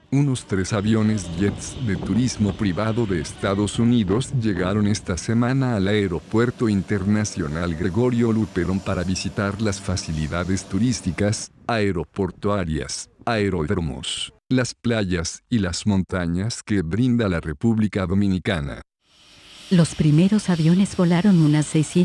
Unos 3 aviones jets de turismo privado de Estados Unidos llegaron esta semana al Aeropuerto Internacional Gregorio Luperón para visitar las facilidades turísticas, aeroportuarias, aeródromos, las playas y las montañas que brinda la República Dominicana. Los primeros aviones volaron unas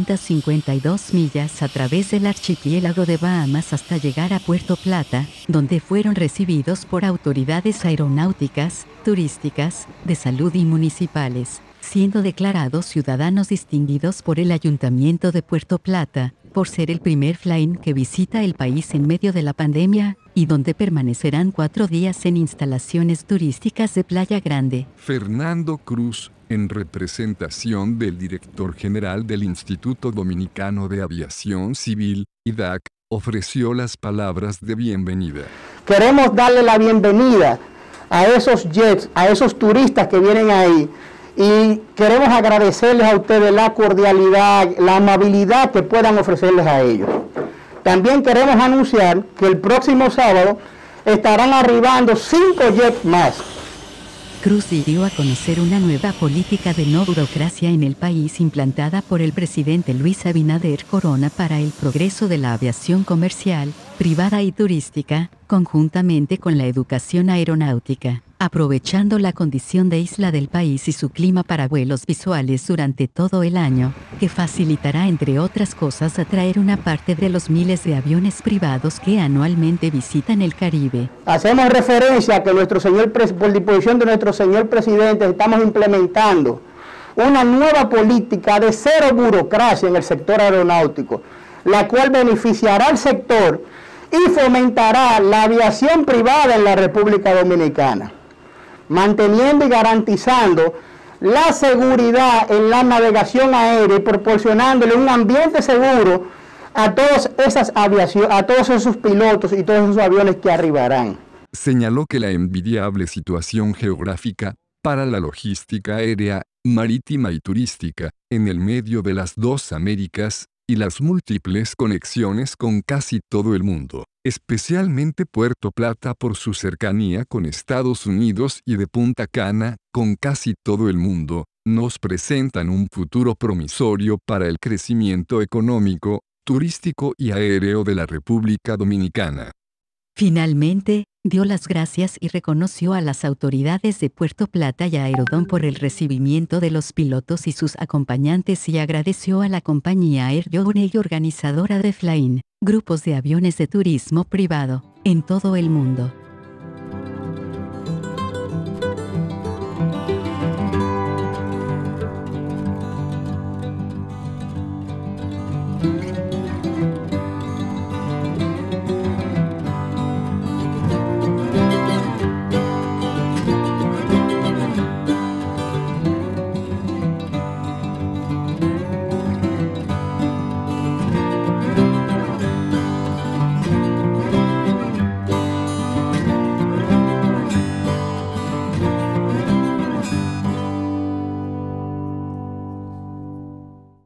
652 millas a través del archipiélago de Bahamas hasta llegar a Puerto Plata, donde fueron recibidos por autoridades aeronáuticas, turísticas, de salud y municipales, siendo declarados ciudadanos distinguidos por el Ayuntamiento de Puerto Plata, por ser el primer flying que visita el país en medio de la pandemia, y donde permanecerán 4 días en instalaciones turísticas de Playa Grande. Fernando Cruz, en representación del director general del Instituto Dominicano de Aviación Civil, IDAC, ofreció las palabras de bienvenida. Queremos darle la bienvenida a esos jets, a esos turistas que vienen ahí, y queremos agradecerles a ustedes la cordialidad, la amabilidad que puedan ofrecerles a ellos. También queremos anunciar que el próximo sábado estarán arribando 5 jets más. Cruz dio a conocer una nueva política de no burocracia en el país implantada por el presidente Luis Abinader Corona para el progreso de la aviación comercial, privada y turística, conjuntamente con la educación aeronáutica, aprovechando la condición de isla del país y su clima para vuelos visuales durante todo el año, que facilitará entre otras cosas atraer una parte de los miles de aviones privados que anualmente visitan el Caribe. Hacemos referencia a que por disposición de nuestro señor presidente estamos implementando una nueva política de cero burocracia en el sector aeronáutico, la cual beneficiará al sector y fomentará la aviación privada en la República Dominicana, manteniendo y garantizando la seguridad en la navegación aérea y proporcionándole un ambiente seguro a todos esos pilotos y todos esos aviones que arribarán. Señaló que la envidiable situación geográfica, para la logística aérea, marítima y turística, en el medio de las 2 Américas, y las múltiples conexiones con casi todo el mundo, especialmente Puerto Plata por su cercanía con Estados Unidos y de Punta Cana, con casi todo el mundo, nos presentan un futuro promisorio para el crecimiento económico, turístico y aéreo de la República Dominicana. Finalmente, dio las gracias y reconoció a las autoridades de Puerto Plata y a Aerodón por el recibimiento de los pilotos y sus acompañantes y agradeció a la compañía Air Journey organizadora de Flying, grupos de aviones de turismo privado, en todo el mundo.